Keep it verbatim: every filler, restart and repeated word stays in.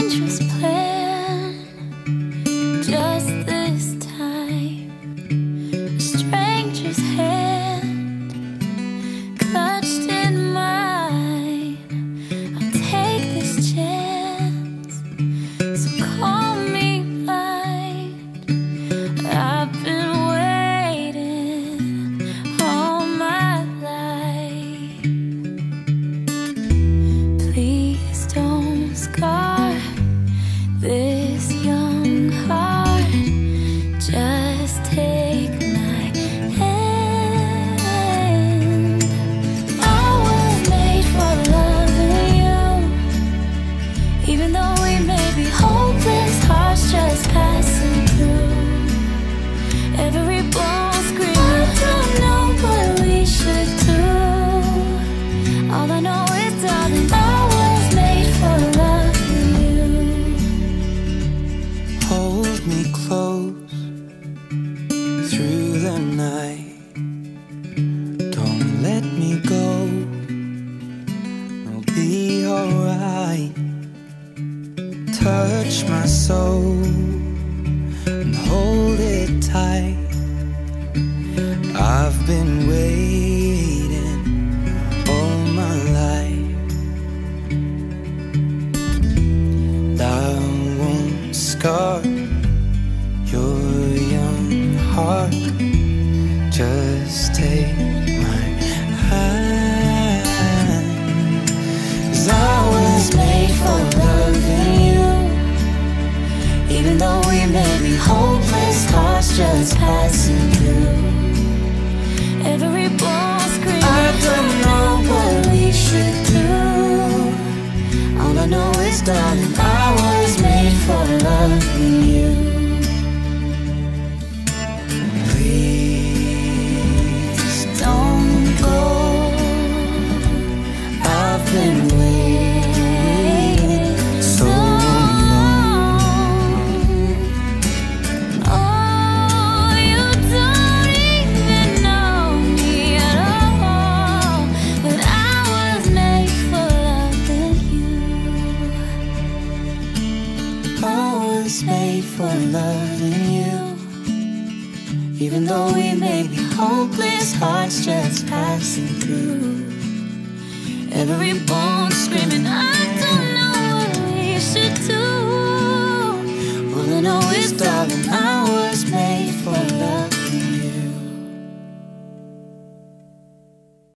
dangerous plan. Just this time, a stranger's hand clutched in mine. I'll take this chance, so call me blind. I've been waiting all my life. Please don't scar this young heart. Just take my hand. I was made for loving you, even though we may be hopeless, hearts just passing through. Every bone screaming, I don't know what we should do. All I know is, darling, I was made for loving you. Hold me close through the night. Don't let me go. I'll be alright. Touch my soul and hold it tight. I've been waiting all my life. I won't scar your young heart. Just take my hand. 'Cause I was made for loving you, even though we may be hopeless, hearts just passing through. Every bone screaming, I don't know what we should do. all I know is, darling, I was made for loving you. Please Don't go, I've been waiting so long. oh, you don't even know me at all, but I was made for loving you. I was made for loving you, even though we may be hopeless, hearts just passing through. Every bone screaming, I don't know what we should do. All I know is, darling, I